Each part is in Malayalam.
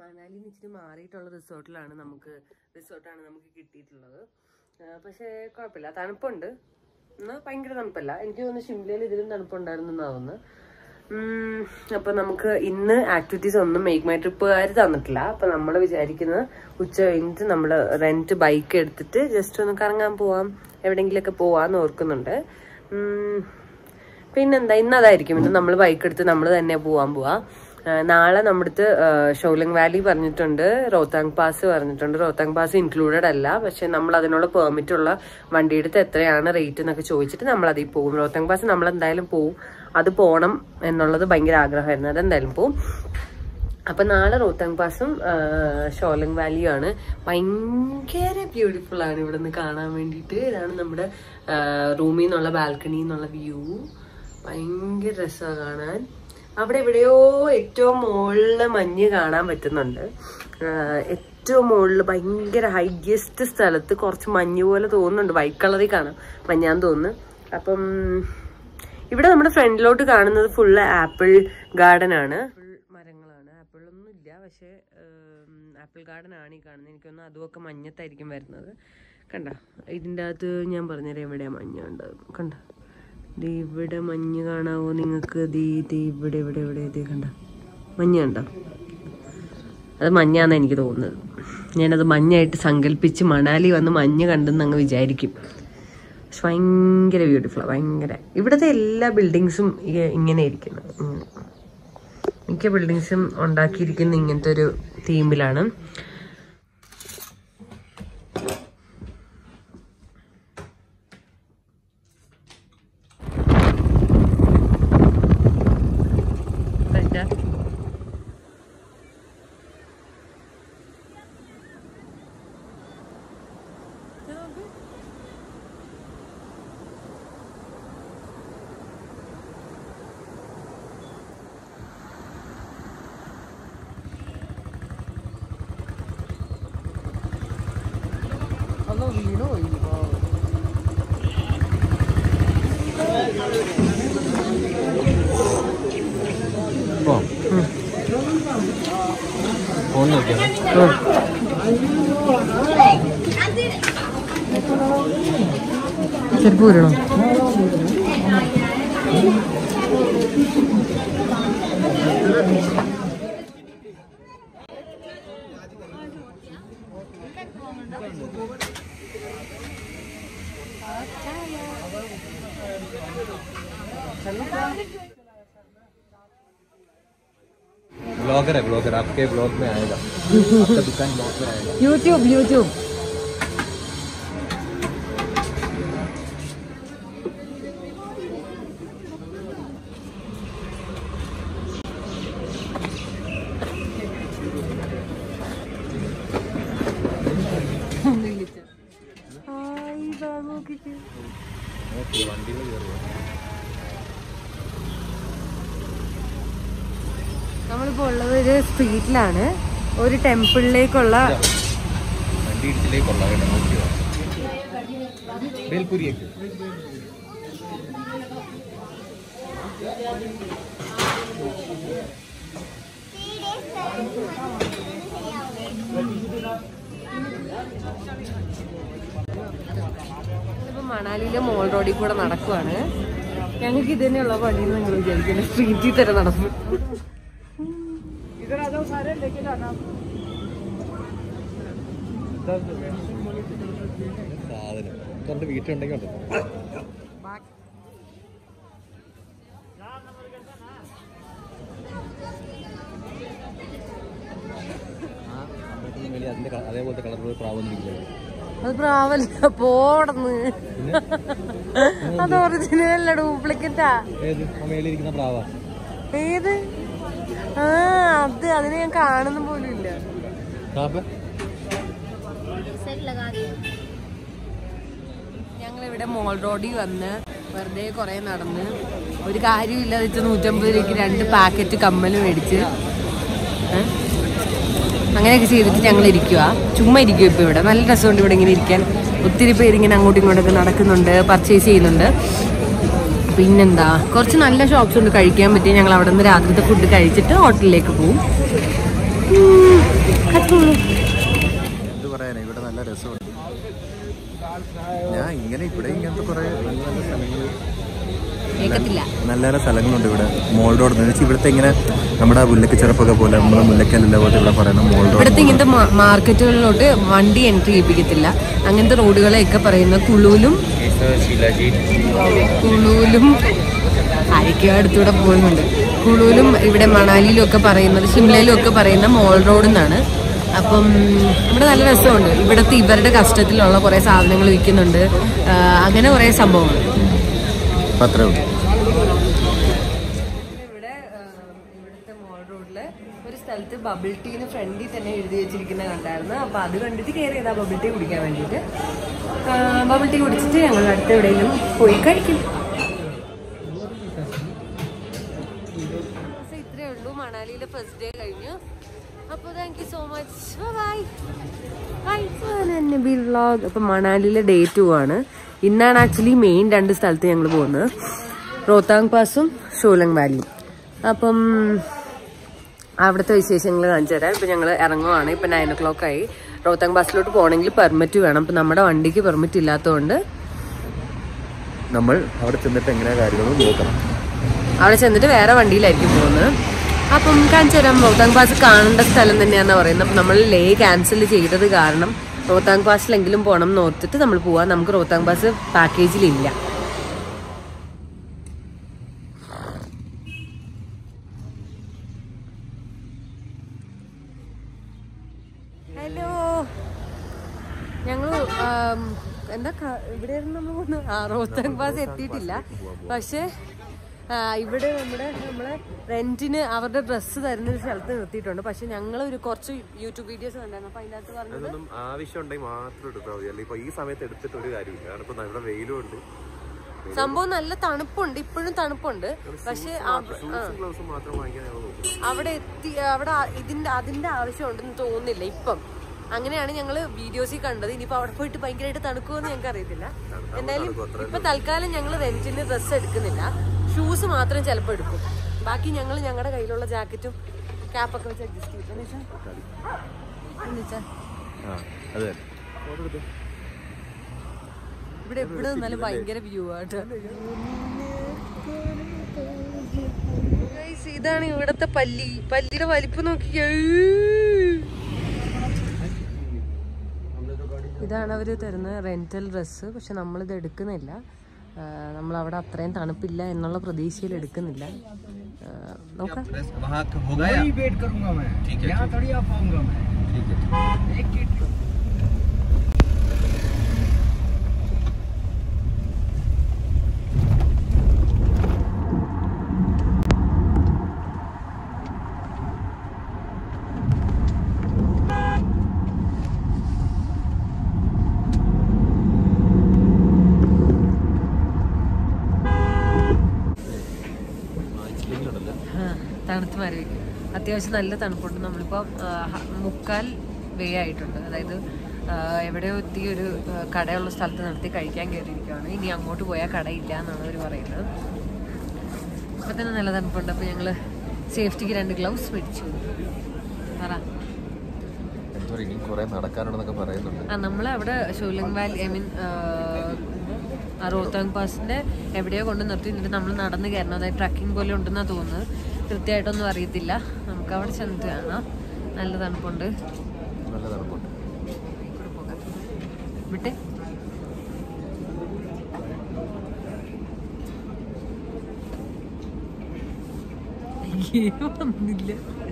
മണാലിയിൽ നിന്ന് ഇച്ചിരി മാറിയിട്ടുള്ള റിസോർട്ടാണ് നമുക്ക് കിട്ടിയിട്ടുള്ളത്. പക്ഷേ കുഴപ്പമില്ല, തണുപ്പുണ്ട്. എന്നാൽ ഭയങ്കര തണുപ്പല്ല. എനിക്ക് തോന്നുന്നു ഷിംലയിൽ ഇതിലും തണുപ്പുണ്ടായിരുന്നു എന്നാ തോന്നുന്നു. അപ്പൊ നമുക്ക് ഇന്ന് ആക്ടിവിറ്റീസ് ഒന്നും മേക്ക് മൈ ട്രിപ്പുകാർ തന്നിട്ടില്ല. അപ്പൊ നമ്മൾ വിചാരിക്കുന്നത് ഉച്ച കഴിഞ്ഞിട്ട് നമ്മള് റെന്റ് ബൈക്ക് എടുത്തിട്ട് ജസ്റ്റ് ഒന്ന് കറങ്ങാൻ പോവാം, എവിടെയെങ്കിലൊക്കെ പോവാന്ന് ഓർക്കുന്നുണ്ട്. പിന്നെന്താ, ഇന്നതായിരിക്കും. ഇന്ന് നമ്മൾ ബൈക്ക് എടുത്ത് നമ്മൾ തന്നെ പോവാ. നാളെ നമ്മുടെ അടുത്ത് ഷോലിംഗ് വാലി പറഞ്ഞിട്ടുണ്ട്, റോത്താങ് പാസ് പറഞ്ഞിട്ടുണ്ട്. റോത്താങ് പാസ് ഇൻക്ലൂഡഡ് അല്ല, പക്ഷെ നമ്മൾ അതിനുള്ള പെർമിറ്റ് ഉള്ള വണ്ടിയെടുത്ത് എത്രയാണ് റേറ്റ് എന്നൊക്കെ ചോദിച്ചിട്ട് നമ്മൾ അതിൽ പോകും. റോത്താങ് പാസ് നമ്മൾ എന്തായാലും പോവും. അത് പോകണം എന്നുള്ളത് ഭയങ്കര ആഗ്രഹമായിരുന്നു, അതെന്തായാലും പോവും. അപ്പൊ നാളെ റോത്താങ് പാസും ഷോലിംഗ് വാലിയും ആണ്. ഭയങ്കര ബ്യൂട്ടിഫുൾ ആണ് ഇവിടെ നിന്ന് കാണാൻ വേണ്ടിയിട്ട്. ഇതാണ് നമ്മുടെ റൂമിൽ നിന്നുള്ള ബാൽക്കണിയിൽ നിന്നുള്ള വ്യൂ. ഭയങ്കര രസമാണ് കാണാൻ. അവിടെ എവിടെയോ ഏറ്റവും മുകളില് മഞ്ഞ് കാണാൻ പറ്റുന്നുണ്ട്. ഏറ്റവും മുകളിൽ ഭയങ്കര ഹൈയസ്റ്റ് സ്ഥലത്ത് കുറച്ച് മഞ്ഞ് പോലെ തോന്നുന്നുണ്ട്. വൈറ്റ് കളറിൽ കാണാം മഞ്ഞാന്ന് തോന്നുന്നു. അപ്പം ഇവിടെ നമ്മുടെ ഫ്രണ്ടിലോട്ട് കാണുന്നത് ഫുള്ള് ആപ്പിൾ ഗാർഡൻ ആണ്. മരങ്ങളാണ്, ആപ്പിളൊന്നും ഇല്ല, പക്ഷെ ആപ്പിൾ ഗാർഡൻ ആണ് ഈ കാണുന്നത്. എനിക്കൊന്ന് അതുമൊക്കെ മഞ്ഞത്തായിരിക്കും വരുന്നത്. കണ്ട, ഇതിൻ്റെ അകത്ത് ഞാൻ പറഞ്ഞുതരാം എവിടെയാ മഞ്ഞുണ്ട്. കണ്ട, ഇവിടെ മഞ്ഞ് കാണാവോ നിങ്ങൾക്ക്? ഇവിടെ ഇവിടെ ഇവിടെ കണ്ട മഞ്ഞ് കണ്ടോ? അത് മഞ്ഞാന്ന് എനിക്ക് തോന്നുന്നത്. ഞാനത് മഞ്ഞായിട്ട് സങ്കല്പിച്ച് മണാലി വന്ന് മഞ്ഞ് കണ്ടെന്ന് അങ്ങ് വിചാരിക്കും. പക്ഷെ ഭയങ്കര ബ്യൂട്ടിഫുള്ളാണ്, ഭയങ്കര. ഇവിടുത്തെ എല്ലാ ബിൽഡിങ്സും ഇങ്ങനെ ഇരിക്കുന്നു. മിക്ക ബിൽഡിങ്സും ഉണ്ടാക്കിയിരിക്കുന്ന ഇങ്ങനത്തെ ഒരു തീമിലാണ്. ചെരുപ്പ് വരണോ? ब्लॉगर है, ब्लॉगर आपके ब्लॉग में आएगा, आपका दुकान ब्लॉग में आएगा. यूट्यूब നമ്മളിപ്പോ ഉള്ളത് ഒരു സ്ട്രീറ്റിലാണ്, ഒരു ടെമ്പിളിലേക്കുള്ള മണാലിയിലെ മോൾ റോഡിൽ കൂടെ നടക്കുവാണ്. ഞങ്ങൾക്ക് ഇത് തന്നെയുള്ള പണിയെന്ന് നിങ്ങൾ വിചാരിക്കുന്നത്, സ്ട്രീറ്റിൽ തന്നെ നടന്നു. വീട്ടിലുണ്ടെങ്കിൽ അതേപോലത്തെ കളർ പ്രാവന്നിരിക്കുന്നത്. അത് പ്രാവല്ല, പോടന്ന്. അത് ഒറിജിനൽ ഡ്യൂപ്ലിക്കേറ്റാ. മേലിരിക്കുന്ന പ്രാവ ഏത്? അതിനെ ഞാൻ കാണുന്ന പോലും ഇല്ല. ഞങ്ങളിവിടെ മോൾ റോഡിൽ വന്ന് വെറുതെ കുറെ നടന്ന് ഒരു കാര്യമില്ലാതെ വെച്ച് 150 രൂപയ്ക്ക് 2 പാക്കറ്റ് കമ്മൽ മേടിച്ച് അങ്ങനെയൊക്കെ ചെയ്തിട്ട് ഞങ്ങൾ ഇരിക്കുക. ചുമ്മാ ഇരിക്കും. ഇപ്പൊ ഇവിടെ നല്ല രസമുണ്ട് ഇവിടെ ഇങ്ങനെ ഇരിക്കാൻ. ഒത്തിരി പേരിങ്ങനെ അങ്ങോട്ടും ഇങ്ങോട്ടൊക്കെ നടക്കുന്നുണ്ട്, പർച്ചേസ് ചെയ്യുന്നുണ്ട്. പിന്നെന്താ, കുറച്ച് നല്ല ഷോപ്സ് ഉണ്ട് കഴിക്കാൻ പറ്റിയ. ഞങ്ങൾ അവിടെ നിന്ന് രാത്രിത്തെ ഫുഡ് കഴിച്ചിട്ട് ഹോട്ടലിലേക്ക് പോകും. എന്ത് പറയാനാ, ഇവിടെ നല്ല രസമുണ്ട്. ഞാൻ ഇങ്ങനത്തെ കുറെ നല്ല നല്ല സ്ഥലങ്ങളുണ്ട് ഇവിടെ. മോൾ റോഡ് എന്ന് വെച്ചാൽ ഇവിടുത്തെ ഇങ്ങനെ നമ്മുടെ മുല്ലക്ക് ചെറുപ്പൊക്കെ പോലെ നമ്മളെ മുല്ലക്കല്ല പോലെ ഇവിടെ പറയുന്ന മോൾ റോഡ്. ഇവിടുത്തെ ഇങ്ങനത്തെ മാർക്കറ്റുകളിലോട്ട് വണ്ടി എൻട്രി ചെയ്യിപ്പിക്കത്തില്ല. അങ്ങനത്തെ റോഡുകളെയൊക്കെ പറയുന്ന കുളൂലും ആരൊക്കെയോ അടുത്തൂടെ പോകുന്നുണ്ട്. കുളൂലും ഇവിടെ മണാലിയിലും ഒക്കെ പറയുന്നത്, ഷിംലയിലും ഒക്കെ പറയുന്ന മോൾ റോഡ് എന്നാണ്. അപ്പം ഇവിടെ നല്ല രസമുണ്ട്. ഇവിടുത്തെ ഇവരുടെ കസ്റ്റത്തിലുള്ള കുറെ സാധനങ്ങൾ വിൽക്കുന്നുണ്ട്. അങ്ങനെ കുറെ സംഭവങ്ങൾ ഇവിടെ. ഇവിടുത്തെ മോൾ റോഡില് ഒരു സ്ഥലത്ത് ബബിൾ ടീന്ന് ഫ്രണ്ടിൽ തന്നെ എഴുതി വെച്ചിരിക്കുന്ന കണ്ടായിരുന്നു. അപ്പൊ അത് കണ്ടിട്ട് കയറിയതാ ബബിൾ ടീ കുടിക്കാൻ വേണ്ടിട്ട്. ബബിൾ ടീ കുടിച്ചിട്ട് ഞങ്ങൾ അടുത്ത് എവിടെയെങ്കിലും പോയി കഴിക്കും. ഇത്രയേ ഉള്ളൂ. മണാലിയിലെ ഫസ്റ്റ് ഡേ കഴിഞ്ഞു. അപ്പോൾ thank you so much. Bye bye. Vlog. അപ്പം മണാലിയിലെ ഡേ 2 ആണ്. ഇന്നാണ് ആക്ച്വലി മെയിൻ 2 സ്ഥലത്ത് ഞങ്ങൾ പോകുന്നത്, റോത്താങ് പാസും ഷോലങ് വാലിയും. അപ്പം അവിടുത്തെ വിശേഷങ്ങൾ കാണിച്ചു തരാം. ഇപ്പം ഞങ്ങൾ ഇറങ്ങുവാണ്. ഇപ്പം 9 o'clock ആയി. റോത്താങ് പാസിലോട്ട് പോകണമെങ്കിൽ പെർമിറ്റ് വേണം. അപ്പം നമ്മുടെ വണ്ടിക്ക് പെർമിറ്റ് ഇല്ലാത്തതുകൊണ്ട് നമ്മൾ അവിടെ ചെന്നിട്ട് എങ്ങനെയാ കാര്യങ്ങൾ നോക്കണം. അവിടെ ചെന്നിട്ട് വേറെ വണ്ടിയിലായിരിക്കും പോകുന്നത്. അപ്പം കാണിച്ചു തരാം. റോത്താങ് പാസ് കാണേണ്ട സ്ഥലം തന്നെയാണെന്ന് പറയുന്നത്. അപ്പം നമ്മൾ ലേ ക്യാൻസൽ ചെയ്തത് കാരണം റോത്താങ് പാസിലെങ്കിലും പോകണം എന്ന് ഓർത്തിട്ട് നമ്മൾ പോവാം. നമുക്ക് റോത്താങ് പാസ് പാക്കേജിലില്ല. ഹലോ, ഞങ്ങൾ എന്താ ഇവിടെയായിരുന്നു നമ്മൾ പോകുന്നത്. റോത്താങ് പാസ് എത്തിയിട്ടില്ല. പക്ഷെ ഇവിടെ നമ്മളെ റെന്റിന് അവരുടെ ഡ്രസ്സ് തരുന്ന ഒരു സ്ഥലത്ത് നിർത്തിയിട്ടുണ്ട്. പക്ഷെ ഞങ്ങൾ കുറച്ച് യൂട്യൂബ് വീഡിയോസ് കണ്ടായിരുന്നു. അപ്പൊ അതിനകത്ത് പറഞ്ഞത് ആവശ്യമുണ്ടെങ്കിൽ മാത്രം എടുത്താൽ മതി. അല്ലെങ്കിൽ ഈ സമയത്ത് എടുത്തിട്ട് ഒരു കാര്യമില്ല. കാരണം ഇപ്പൊ നല്ല വെയിലും ഉണ്ട്. സംഭവം നല്ല തണുപ്പുണ്ട്, ഇപ്പോഴും തണുപ്പുണ്ട്. പക്ഷെ അവിടെ അതിന്റെ ആവശ്യമുണ്ടെന്ന് തോന്നുന്നില്ല ഇപ്പം. അങ്ങനെയാണ് ഞങ്ങള് വീഡിയോസിൽ കണ്ടത്. ഇനിയിപ്പോ അവിടെ പോയിട്ട് ഭയങ്കരമായിട്ട് തണുക്കുമെന്ന് ഞങ്ങൾക്ക് അറിയത്തില്ല. എന്തായാലും ഇപ്പൊ തൽക്കാലം ഞങ്ങൾ റെന്റിന് ഡ്രസ്സ് എടുക്കുന്നില്ല. ഷൂസ് മാത്രം ചിലപ്പോൾ എടുക്കും. ബാക്കി ഞങ്ങൾ ഞങ്ങളുടെ കയ്യിലുള്ള ജാക്കറ്റും ക്യാപ്പൊക്കെ വെച്ച് അഡ്ജസ്റ്റ് ചെയ്യും. ഇവിടെ എവിടെ നിന്നാലും ഭയങ്കര വ്യൂ ആട്ടോ. ഇതാണ് ഇവിടത്തെ പല്ലിയുടെ വലിപ്പം നോക്കിക്കേ. ഇതാണ് അവര് തരുന്ന റെന്റൽ ഡ്രസ്സ്. പക്ഷെ നമ്മളിത് എടുക്കുന്നില്ല. നമ്മളവിടെ അത്രയും തണുപ്പില്ല എന്നുള്ള പ്രതീക്ഷയിൽ എടുക്കുന്നില്ല. നോക്കാം. തണുത്ത് മാറി വയ്ക്കും. അത്യാവശ്യം നല്ല തണുപ്പുണ്ട്. നമ്മളിപ്പോൾ 3/4 വേ ആയിട്ടുണ്ട്. അതായത് എവിടെയോ എത്തി ഒരു കടയുള്ള സ്ഥലത്ത് നിർത്തി കഴിക്കാൻ കയറിയിരിക്കുകയാണ്. ഇനി അങ്ങോട്ട് പോയാൽ കടയില്ല എന്നാണ് അവർ പറയുന്നത്. ഇപ്പം തന്നെ നല്ല തണുപ്പുണ്ട്. അപ്പോൾ ഞങ്ങൾ സേഫ്റ്റിക്ക് 2 ഗ്ലൗസ് മേടിച്ചു. നമ്മളവിടെ ഷോലങ് വാലി റോത്താങ് പാസിന്റെ എവിടെയോ കൊണ്ട് നിർത്തി. എന്നിട്ട് നമ്മൾ നടന്ന് കയറണം. അതായത് ട്രക്കിംഗ് പോലെ ഉണ്ടെന്നാണ് തോന്നുന്നത്. കൃത്യമായിട്ടൊന്നും അറിയത്തില്ല. നമുക്ക് അവിടെ ചെന്നിട്ട് കാണാം. നല്ല തണുപ്പുണ്ട്. വിട്ടെ വന്നില്ല.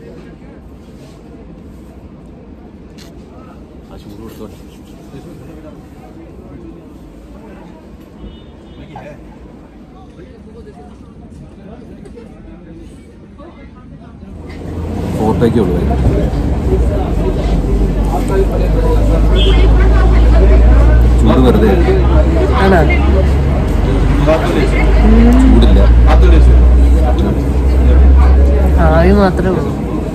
ഫോട്ടോയ്ക്കുള്ളൂ ചൂട് വെറുതെ ചൂടില്ല. ആവി മാത്രമേ ഉള്ളൂ.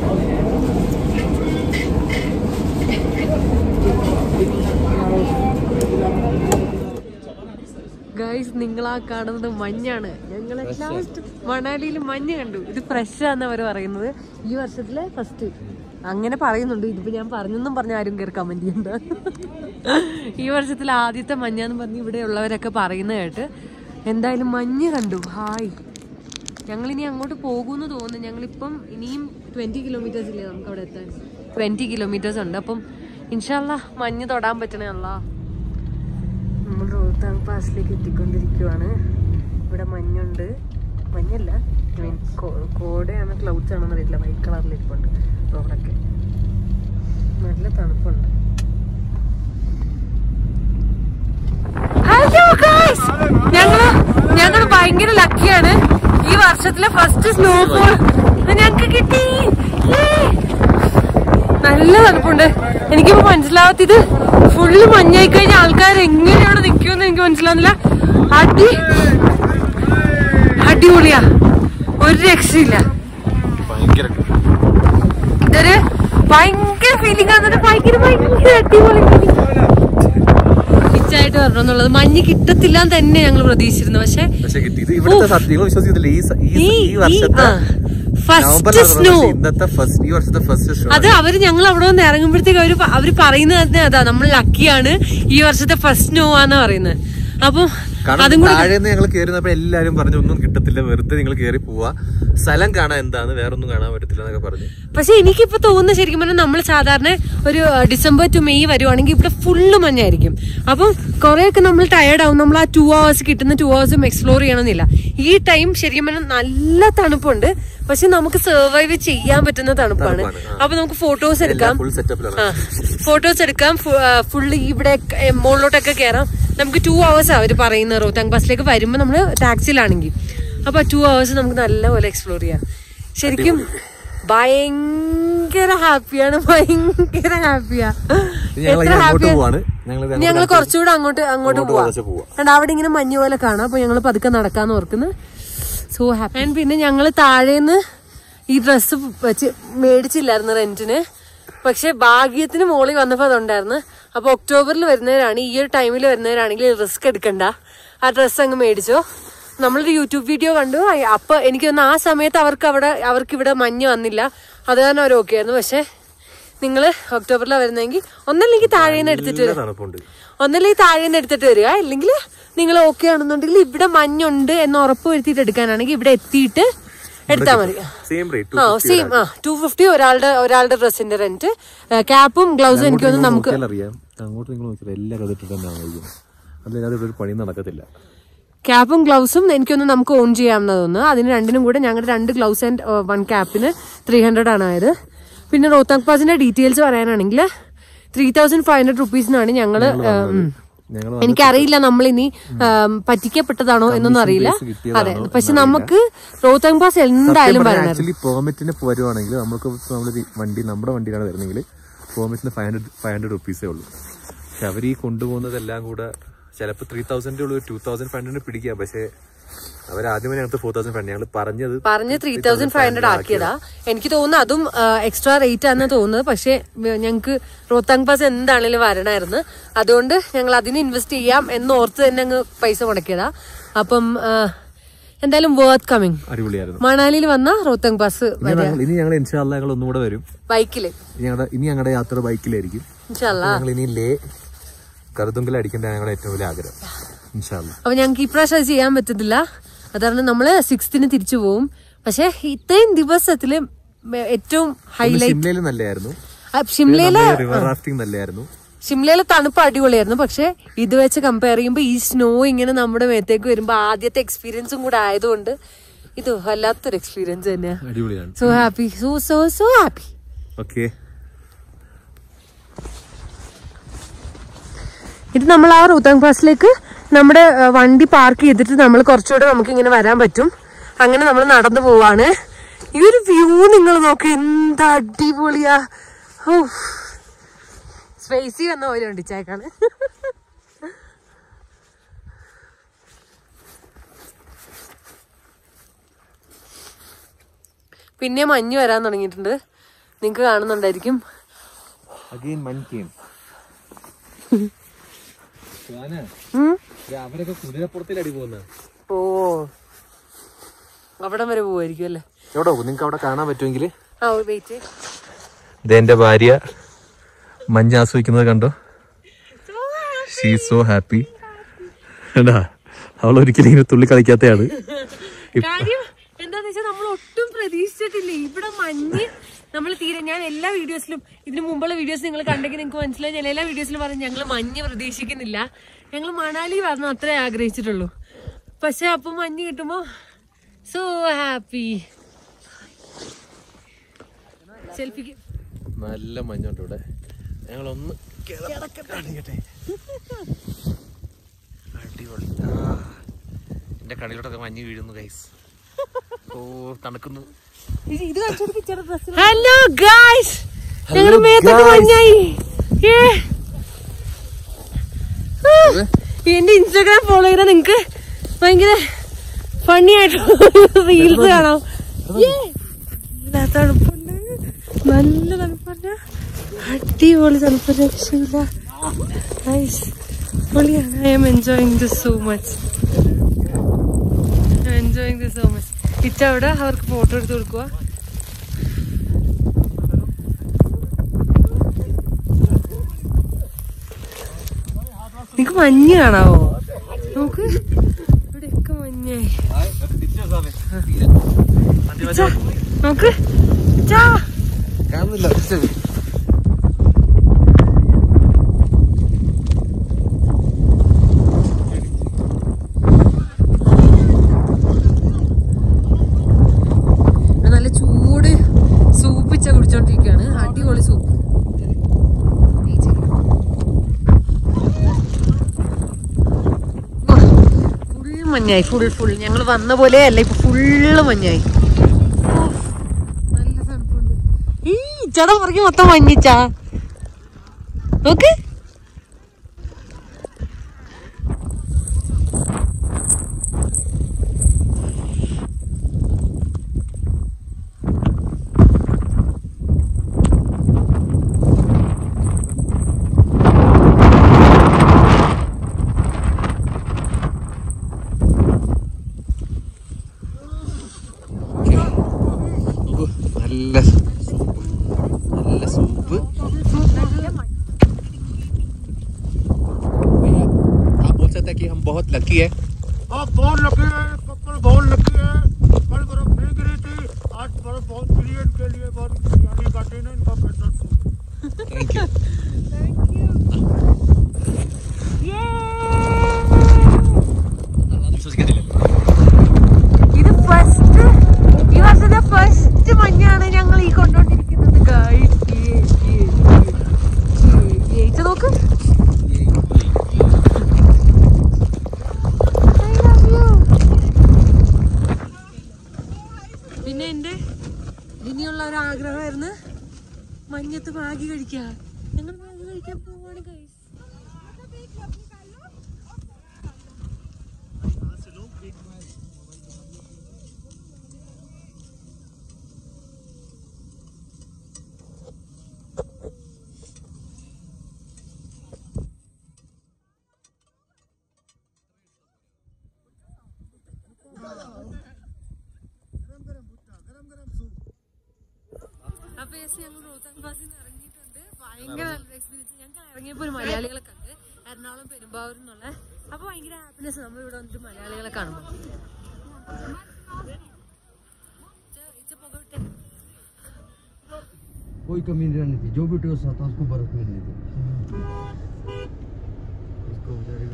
ഗൈസ്, നിങ്ങളാ കാണുന്നത് മഞ്ഞാണ്. ഞങ്ങൾ ലാസ്റ്റ് മണാലിയിൽ മഞ്ഞ് കണ്ടു. ഇത് ഫ്രഷ് ആണെന്ന് അവർ പറയുന്നത്. ഈ വർഷത്തിലെ ഫസ്റ്റ് അങ്ങനെ പറയുന്നുണ്ട്. ഇതിപ്പോ ഞാൻ പറഞ്ഞെന്നും പറഞ്ഞ ആരും കയറി കമന്റ് ചെയ്യണ്ട. ഈ വർഷത്തിൽ ആദ്യത്തെ മഞ്ഞാന്ന് പറഞ്ഞ് ഇവിടെ ഉള്ളവരൊക്കെ പറയുന്ന കേട്ട്. എന്തായാലും മഞ്ഞ് കണ്ടു. ഹായ്. ഞങ്ങളിനി അങ്ങോട്ട് പോകുമെന്ന് തോന്നുന്നു. ഞങ്ങളിപ്പം ഇനിയും 20 കിലോമീറ്റേഴ്സ് ഇല്ലേ നമുക്ക് അവിടെ എത്താൻ. 20 കിലോമീറ്റേഴ്സ് ഉണ്ട്. അപ്പം ഇൻഷാല്ലാ മഞ്ഞ് തൊടാൻ പറ്റണല്ല. നമ്മൾ റോഹ്താങ് പാസിലേക്ക് എത്തിക്കൊണ്ടിരിക്കുവാണ്. ഇവിടെ മഞ്ഞുണ്ട്. മഞ്ഞല്ല, ഐ മീൻ കോടയാണ്, ക്ലൗഡ്സ് ആണെന്ന് അറിയില്ല. വൈറ്റ് കളറിൽ ഇരിപ്പുണ്ട് റോഡൊക്കെ. നല്ല തണുപ്പുണ്ട്. ഞങ്ങള് ഭയങ്കര ലക്കിയാണ്. ഈ വർഷത്തിലെ ഫസ്റ്റ് സ്നോഫോൾ ഞങ്ങക്ക് കിട്ടി. നല്ല തണുപ്പുണ്ട്. എനിക്കിപ്പോ മനസ്സിലാവാത്തത് ഫുള്ള് മഞ്ഞായി കഴിഞ്ഞ ആൾക്കാർ എങ്ങനെ അവിടെ നിൽക്കുമെന്ന് എനിക്ക് മനസ്സിലാവുന്നില്ല. അടിപൊളിയാ, ഒരു രക്ഷയില്ല. ഇതൊരു ഭയങ്കര ഫീലിംഗ് ആണ്. ഭയങ്കര അടിപൊളി ഫീലിംഗ്. പിച്ചായിട്ട് വരണം എന്നുള്ളത്. മഞ്ഞ് കിട്ടത്തില്ല തന്നെ ഞങ്ങൾ പ്രതീക്ഷിച്ചിരുന്നു. പക്ഷെ ഫസ്റ്റ് സ്നോ അത് അവര് ഞങ്ങൾ അവിടെ വന്ന് ഇറങ്ങുമ്പോഴത്തേക്ക് അവര് പറയുന്നത് തന്നെ അതാ, നമ്മൾ ലക്കിയാണ്, ഈ വർഷത്തെ ഫസ്റ്റ് സ്നോ ആന്ന് പറയുന്നത്. അപ്പൊ താഴേന്ന് ഞങ്ങൾ കയറുന്നപ്പോ എല്ലാരും പറഞ്ഞു ഒന്നും കിട്ടത്തില്ല, വെറുതെ നിങ്ങൾ കയറി പോവാ, സ്ഥലം കാണാൻ എന്താണ്, വേറൊന്നും കാണാൻ പറ്റത്തില്ല എന്നൊക്കെ പറഞ്ഞു. പക്ഷെ എനിക്കിപ്പോ തോന്നുന്നത് ശരിക്കും പറഞ്ഞാൽ നമ്മൾ സാധാരണ ഒരു ഡിസംബർ ടു മെയ് വരുവാണെങ്കിൽ ഇവിടെ ഫുള്ള് മഞ്ഞായിരിക്കും. അപ്പം കുറെയൊക്കെ നമ്മൾ ടയർഡ് ആവും. നമ്മൾ ആ 2 hours കിട്ടുന്ന 2 hours എക്സ്പ്ലോർ ചെയ്യണമെന്നില്ല. ഈ ടൈം ശരിക്കും പറഞ്ഞാൽ നല്ല തണുപ്പുണ്ട്. പക്ഷെ നമുക്ക് സർവൈവ് ചെയ്യാൻ പറ്റുന്ന തണുപ്പാണ്. അപ്പൊ നമുക്ക് ഫോട്ടോസ് എടുക്കാം, ഫുള്ള് ഇവിടെ മുകളിലോട്ടൊക്കെ കയറാം. നമുക്ക് 2 hours അവര് പറയുന്നത് റോഹ്താങ് പാസിലേക്ക് വരുമ്പോ നമ്മള് ടാക്സിയിലാണെങ്കിൽ. അപ്പൊ 2 hours നമുക്ക് നല്ലപോലെ എക്സ്പ്ലോർ ചെയ്യാം. ശരിക്കും ഭയങ്കര ഹാപ്പിയാണ്, ഭയങ്കര ഹാപ്പിയാ. എത്ര ഹാപ്പിയാണ്. ഞങ്ങൾ കുറച്ചുകൂടെ അങ്ങോട്ട് പോവാം. കാരണം അവിടെ ഇങ്ങനെ മഞ്ഞ് പോലെ കാണാം. അപ്പൊ ഞങ്ങൾ പതുക്കെ നടക്കാന്ന് ഓർക്കുന്നു. So happy. പിന്നെ ഞങ്ങള് താഴേന്ന് ഈ ഡ്രസ്സ് വെച്ച് മേടിച്ചില്ലായിരുന്നു റെന്റിന്. പക്ഷെ ഭാഗ്യത്തിന് മോളിൽ വന്നപ്പോ അതുണ്ടായിരുന്നു. അപ്പൊ ഒക്ടോബറിൽ വരുന്നവരാണ്, ഈ ഒരു ടൈമിൽ വരുന്നവരാണെങ്കിൽ റിസ്ക് എടുക്കണ്ട, ആ ഡ്രസ്സ് അങ്ങ് മേടിച്ചോ. നമ്മളൊരു യൂട്യൂബ് വീഡിയോ കണ്ടു. അപ്പൊ എനിക്ക് തോന്നുന്നു ആ സമയത്ത് അവർക്ക് ഇവിടെ മഞ്ഞ് വന്നില്ല, അത് കാരണം അവർ ഓക്കെ ആയിരുന്നു. പക്ഷെ നിങ്ങള് ഒക്ടോബറിലാണ് വരുന്നതെങ്കിൽ ഒന്നല്ലെങ്കിൽ താഴേന്ന് എടുത്തിട്ട് വരിക, ഇല്ലെങ്കിൽ നിങ്ങൾ ഓക്കെ ആണെന്നുണ്ടെങ്കിൽ ഇവിടെ മഞ്ഞുണ്ട് എന്ന് ഉറപ്പ് വരുത്തിയിട്ട് എടുക്കാനാണെങ്കിൽ ഇവിടെ എത്തിയിട്ട് എടുത്താൽ മതി. സെയിം 250 ഒരാളുടെ ഡ്രസ്സിന്റെ റെന്റ്. ക്യാപ്പും ഗ്ലൗസും എനിക്ക് തോന്നുന്നു നമുക്ക് ക്യാപ്പും ഗ്ലൗസും എനിക്കൊന്ന് നമുക്ക് ഓൺ ചെയ്യാമെന്ന് തോന്നുന്നു. അതിന് രണ്ടിനും കൂടെ ഞങ്ങളുടെ 2 ഗ്ലൗസ് ആൻഡ് 1 ക്യാപ്പിന് 300 ആണ് ആയത്. പിന്നെ റോഹ്താങ് പാസിന്റെ ഡീറ്റെയിൽസ് പറയാനാണെങ്കിൽ 3500 റുപ്പീസിനാണ് ഞങ്ങള്. എനിക്കറിയില്ല നമ്മളിനി പറ്റിക്കപ്പെട്ടതാണോ എന്നൊന്നും അറിയില്ല. അതെ, പക്ഷെ നമുക്ക് റോഹ്താങ് പാസ് എന്തായാലും ആക്ച്വലി പെർമിറ്റിന് വരുവാണെങ്കിൽ നമ്മുടെ വണ്ടിയിലാണ് വരുന്നെങ്കിൽ പെർമിറ്റിന് 500 റുപ്പീസേ ഉള്ളൂ. പക്ഷെ അവർ ഈ കൊണ്ടുപോകുന്നതെല്ലാം കൂടെ ചിലപ്പോൾ 3000 ഉള്ളൂ, 2500 പിടിക്കാം. പക്ഷെ അവരാദ്യമേ ഞങ്ങൾക്ക് 4500 ഞങ്ങൾ പറഞ്ഞ് 3500 ആക്കിയതാ. എനിക്ക് തോന്നുന്നു അതും എക്സ്ട്രാ റേറ്റ് ആണെന്ന് തോന്നുന്നത്. പക്ഷെ ഞങ്ങൾക്ക് റോഹ്താങ് പാസ് എന്താണെങ്കിലും വരണമായിരുന്നു. അതുകൊണ്ട് ഞങ്ങൾ അതിന് ഇൻവെസ്റ്റ് ചെയ്യാം എന്നോർത്ത് തന്നെ അങ്ങ് പൈസ മുടക്കിയതാ. അപ്പം എന്തായാലും വർത്ത് കമ്മിങ്. അടിപൊളിയായിരുന്നു. മണാലിയിൽ വന്ന റോഹ്താങ് പാസ്. ഇനി ഞങ്ങൾ ഇൻഷാല്ലാ ഞങ്ങൾ ഒന്നുകൂടെ വരും ബൈക്കില്. ഇനി ഞങ്ങളുടെ യാത്ര ബൈക്കിലായിരിക്കും. ഞങ്ങൾ ഇനി ലേ കറുതുങ്കൽ അടിക്കേണ്ടതാണ് ഞങ്ങളുടെ ഏറ്റവും വലിയ ആഗ്രഹം. അപ്പൊ ഞങ്ങൾക്ക് ഇപ്രാവശ്യം ചെയ്യാൻ പറ്റത്തില്ല. അതാണ് നമ്മള് 6th തിരിച്ചു പോവും. പക്ഷെ ഇത്രയും ദിവസത്തില് ഏറ്റവും ഹൈലൈറ്റ് ഷിംലയിലെ തണുപ്പ് അടിപൊളിയായിരുന്നു. പക്ഷെ ഇത് വെച്ച് കമ്പയർ ചെയ്യുമ്പോ ഈ സ്നോ ഇങ്ങനെ നമ്മുടെ മേത്തേക്ക് വരുമ്പോ ആദ്യത്തെ എക്സ്പീരിയൻസും കൂടെ ആയതുകൊണ്ട് ഇത് വല്ലാത്തൊരു എക്സ്പീരിയൻസ് തന്നെയാ. So happy, so happy. ഇത് നമ്മൾ ആ റോഹ്താങ് പാസിലേക്ക് നമ്മുടെ വണ്ടി പാർക്ക് ചെയ്തിട്ട് നമ്മൾ കുറച്ചുകൂടെ നമുക്ക് ഇങ്ങനെ വരാൻ പറ്റും. അങ്ങനെ നമ്മൾ നടന്നു പോവാണ്. ഈ ഒരു വ്യൂ നിങ്ങൾ നോക്ക്, എന്താ അടിപൊളിയാ. സ്പേസി വന്ന പോലെ ഉണ്ട് ചായക്കാണ്. പിന്നെ മഞ്ഞ് വരാൻ തുടങ്ങിയിട്ടുണ്ട്, നിങ്ങക്ക് കാണുന്നുണ്ടായിരിക്കും. അവരൊക്കെ കുതിരപ്പുറത്തിലടി പോകുന്ന. ഓ, അവിടം വരെ പോവായിരിക്കും അല്ലേ? എവിടെ നിങ്ങൾക്ക് അവിടെ കാണാൻ പറ്റുമെങ്കിൽ. ആ വെയിറ്റ്, ഇതെന്റെ ഭാര്യ മഞ്ഞ് ആസ്വദിക്കുന്നത് കണ്ടോ? She so happy. അവൾ ഒരിക്കലും ഇങ്ങനെ തുള്ളി കളിക്കാത്തയാണ്. കാര്യം എന്താന്ന് വെച്ചാൽ നമ്മൾ ഒട്ടും പ്രതീക്ഷിച്ചിട്ടില്ലേ ഇവിടെ മഞ്ഞ്. നമ്മൾ തീരെ, ഞാൻ എല്ലാ വീഡിയോസിലും ഇതിന് മുമ്പുള്ള വീഡിയോസ് നിങ്ങൾ കണ്ടെങ്കിൽ നിങ്ങൾക്ക് മനസ്സിലായി, ഞാൻ എല്ലാ വീഡിയോസിലും പറഞ്ഞു ഞങ്ങൾ മഞ്ഞ് പ്രതീക്ഷിക്കുന്നില്ല, ഞങ്ങൾ മണാലി വരണം അത്രേ ആഗ്രഹിച്ചിട്ടുള്ളൂ. പക്ഷെ അപ്പം മഞ്ഞ് കിട്ടുമ്പോ സോ ഹാപ്പി. സെൽഫിക്ക് നല്ല മഞ്ഞുണ്ട് ഇവിടെ. ഞങ്ങളൊന്ന് കാണിക്കട്ടെ. അടിപൊളി. എന്റെ കടയിലോട്ടൊക്കെ മഞ്ഞ് വീഴുന്നു ഗൈസ്. ഓ തണുക്കുന്നു. ഹലോ ഗൈസ്, ഞങ്ങളുടെ മേത്തൊക്കെ മഞ്ഞായി. എന്റെ ഇൻസ്റ്റാഗ്രാം ഫോളോ ചെയ്താൽ നിങ്ങക്ക് ഭയങ്കര ഫണ്ണി ആയിട്ടുള്ള റീൽസ് കാണാം. തണുപ്പുണ്ട്, നല്ല തണുപ്പുണ്ട്, അടിപൊളി തണുപ്പ്, രക്ഷയില്ല. പൊളിയാണ്. I am enjoying this so much. Enjoying this so much. ഇറ്റ അവിടെ അവർക്ക് ഫോട്ടോ എടുത്ത് കൊടുക്കുക. നിനക്ക് മഞ്ഞ് കാണാവോ? നോക്ക്, ഇവിടെയൊക്കെ മഞ്ഞായി. നോക്ക് കാണുന്നില്ല. നല്ല ചൂട് സൂപ്പിച്ച കുടിച്ചോണ്ടിരിക്കുകയാണ്. അടിപൊളി സൂപ്പ്. Full മഞ്ഞായി, full. ഞങ്ങൾ വന്ന പോലെ അല്ല, ഇപ്പൊ ഫുള്ള് മഞ്ഞായി. നല്ല തണുപ്പുണ്ട്. ഈ ചട പുറകെ മൊത്തം മഞ്ഞിച്ചാ. നോക്ക്, നല്ല സൂപ്പ്. आप बोल सकते हैं कि हम बहुत लकी है. बहुत लकी है, कपल बहुत लकी है. कल बर्फ नहीं गिरी थी, आज बर्फ बहुत गिरी है. इनके लिए बहुत बिरयानी का दिन है, इनका स्पेशल फूड. Thank you. ഇത് ഫസ്റ്റ്, ഈ വർഷത്തെ ഫസ്റ്റ് മഞ്ഞാണ് ഞങ്ങൾ ഈ കൊണ്ടോണ്ടിരിക്കുന്നത്. ജയിച്ച നോക്ക്. പിന്നെ എന്റെ ഇനിയുള്ള ഒരു ആഗ്രഹമായിരുന്നു മഞ്ഞത്ത് മാഗി കഴിക്കുക. ഞങ്ങൾ മാഗി കഴിക്കാൻ പോവാണ് ഗൈസ്. അപ്പൊ ഞങ്ങൾ റോത്താങ് പാസിൽ നിന്ന് ഇറങ്ങിയിട്ടുണ്ട്. ഭയങ്കര നല്ല എക്സ്പീരിയൻസ്. ഞങ്ങൾക്ക് ഇറങ്ങിയപ്പോ ഒരു മലയാളികളെ കണ്ട്, എറണാകുളം പെരുമ്പാവൂർ എന്നുള്ള. അപ്പൊ ഭയങ്കര ഹാപ്പിനെസ് നമ്മൾ ഇവിടെ വന്നിട്ട് മലയാളികളെ കാണുമ്പോൾ. कोई कमी नहीं थी, जो भी टेस्ट आता उसको बर्फ में नहीं थी. उसको हो जाएगा.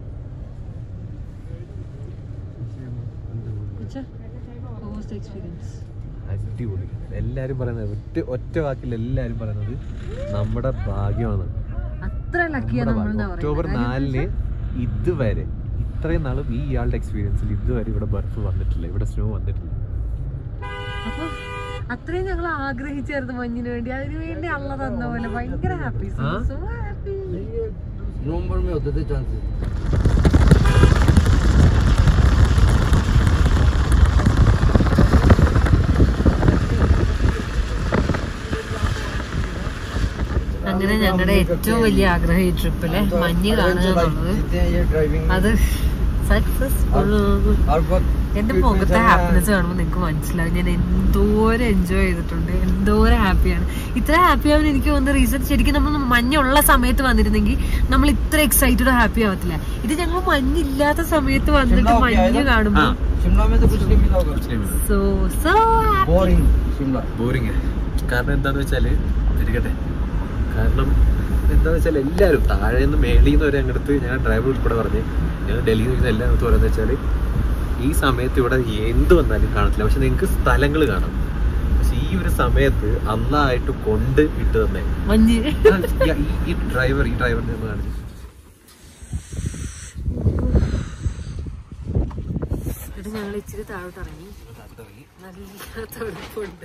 എക്സ്പീരിയൻസ് അടിപൊളി. എല്ലാരും പറയുന്നത് ഒറ്റ വാക്കിൽ എല്ലാരും പറയുന്നത് നമ്മുടെ ഭാഗ്യമാണ്. അത്ര ലക്കിയാണ്. ഒക്ടോബർ 4-ന് ഇതുവരെ ഇത്രയും നാളും ഈ ഇയാളുടെ എക്സ്പീരിയൻസിൽ ഇതുവരെ ഇവിടെ ബർഫ് വന്നിട്ടില്ല, ഇവിടെ സ്നോ വന്നിട്ടില്ല. അപ്പൊ അത്രയും ഞങ്ങൾ ആഗ്രഹിച്ചായിരുന്നു മഞ്ഞിന് വേണ്ടി. അതിനു വേണ്ടി അള്ള തന്ന പോലെ ഭയങ്കര ഹാപ്പി. So happy. नवंबर में होते थे चांसेस. അങ്ങനെ ഞങ്ങളുടെ ഏറ്റവും വലിയ ആഗ്രഹം ഈ ട്രിപ്പില് മഞ്ഞ് കാണുക എന്നുള്ളത്. അത് എന്റെ മുഖത്തെ ഹാപ്പിനെസ് കാണുമ്പോൾ നിങ്ങൾക്ക് മനസ്സിലാവും ഞാൻ എന്തോരം എൻജോയ് ചെയ്തിട്ടുണ്ട്, എന്തോരം ഹാപ്പിയാണ്. ഇത്ര ഹാപ്പി ആവാൻ എനിക്ക് തോന്നുന്ന റീസൺ ശരിക്കും നമ്മൾ മഞ്ഞുള്ള സമയത്ത് വന്നിരുന്നെങ്കിൽ നമ്മൾ ഇത്ര എക്സൈറ്റഡ് ഹാപ്പി ആവത്തില്ല. ഇത് ഞങ്ങൾ മഞ്ഞില്ലാത്ത സമയത്ത് വന്നിട്ട് മഞ്ഞ് കാണുമ്പോൾ ബോറിങ്. കാരണം എന്താന്ന് വെച്ചാല് ഇരിക്കട്ടെ, കാരണം എന്താന്ന് വെച്ചാൽ എല്ലാവരും താഴെ നിന്ന് മേളിൽ നിന്ന് വരെ അങ്ങടുത്ത് ഞാൻ ഡ്രൈവർ ഉൾപ്പെടെ പറഞ്ഞ് ഞങ്ങൾ ഡൽഹിയിൽ നിന്ന് എല്ലായിടത്തും പറയുന്നത് വെച്ചാൽ ഈ സമയത്ത് ഇവിടെ എന്ത് വന്നാലും കാണത്തില്ല, പക്ഷെ നിങ്ങൾക്ക് സ്ഥലങ്ങൾ കാണാം. പക്ഷെ ഈ ഒരു സമയത്ത് അന്നായിട്ട് കൊണ്ട് ഇട്ട് തന്നെ ഈ ഡ്രൈവറിനെ ഒന്ന് കാണിച്ചു. ഞങ്ങൾ ഇച്ചിരി താഴോട്ട് ഇറങ്ങി, നല്ല തണുപ്പുണ്ട്.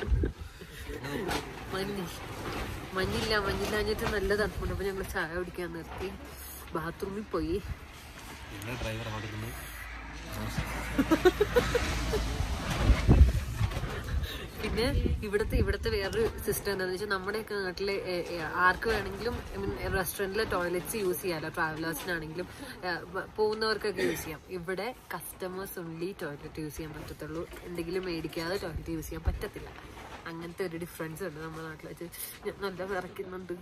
മഞ്ഞില്ലാഞ്ഞിട്ട് നല്ല തണുപ്പുണ്ട്. അപ്പൊ ഞങ്ങൾ ചായ കുടിക്കാൻ നിർത്തി, ബാത്റൂമിൽ പോയി. പിന്നെ ഇവിടുത്തെ വേറൊരു സിസ്റ്റം എന്താണെന്ന് വെച്ചാൽ നമ്മുടെയൊക്കെ നാട്ടിലെ ആർക്ക് വേണമെങ്കിലും റെസ്റ്റോറൻറ്റിലെ ടോയ്ലറ്റ്സ് യൂസ് ചെയ്യാമല്ലോ, ട്രാവലേഴ്സിനാണെങ്കിലും പോകുന്നവർക്കൊക്കെ യൂസ് ചെയ്യാം. ഇവിടെ കസ്റ്റമേഴ്സ് ഉള്ളി ടോയ്ലറ്റ് യൂസ് ചെയ്യാൻ പറ്റത്തുള്ളൂ, എന്തെങ്കിലും മേടിക്കാതെ ടോയ്ലറ്റ് യൂസ് ചെയ്യാൻ പറ്റത്തില്ല. അങ്ങനത്തെ ഒരു ഡിഫറൻസ് ഉണ്ട് നമ്മുടെ നാട്ടിൽ വെച്ച്. നല്ല വിറയ്ക്കുന്നുണ്ട്.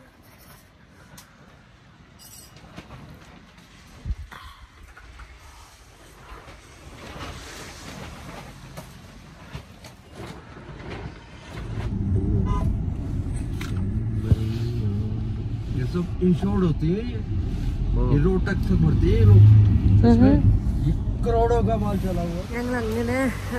ये सब इंश्योर्ड होती है, ये रोड टैक्स तक भरती है ये लोग, ये करोड़ों का माल चला हुआ. ഞങ്ങൾ അങ്ങനെ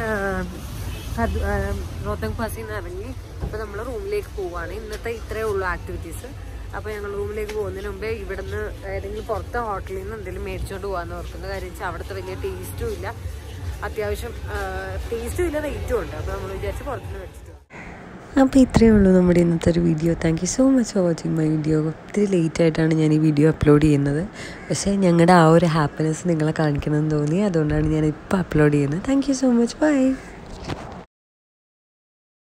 റോത്തങ് പാസിൽ നിന്ന് ഇറങ്ങി. അപ്പോൾ നമ്മൾ റൂമിലേക്ക് പോവുകയാണ്. ഇന്നത്തെ ഇത്രയേ ഉള്ളൂ ആക്ടിവിറ്റീസ്. അപ്പോൾ ഞങ്ങൾ റൂമിലേക്ക് പോകുന്നതിന് മുമ്പേ ഇവിടുന്ന് ഏതെങ്കിലും പുറത്തെ ഹോട്ടലിൽ നിന്ന് എന്തെങ്കിലും മേടിച്ചുകൊണ്ട് പോകാമെന്ന് ഓർക്കുന്ന കാര്യം വെച്ചാൽ അവിടുത്തെ വലിയ ടേസ്റ്റും ഇല്ല, അത്യാവശ്യം ടേസ്റ്റും ഇല്ല, റേറ്റും ഉണ്ട്. അപ്പോൾ നമ്മൾ വിചാരിച്ച് പുറത്തുനിന്ന് മേടിച്ചിട്ട്. അപ്പോൾ ഇത്രയേ ഉള്ളൂ നമ്മുടെ ഇന്നത്തെ ഒരു video. Thank you so much for watching my video. ഒത്തിരി ലേറ്റായിട്ടാണ് ഞാൻ ഈ വീഡിയോ അപ്ലോഡ് ചെയ്യുന്നത്, പക്ഷേ ഞങ്ങളുടെ ആ ഒരു ഹാപ്പിനെസ് നിങ്ങളെ കാണിക്കണമെന്ന് തോന്നി, അതുകൊണ്ടാണ് ഞാൻ ഇപ്പോൾ അപ്ലോഡ് ചെയ്യുന്നത്. Thank you so much. By.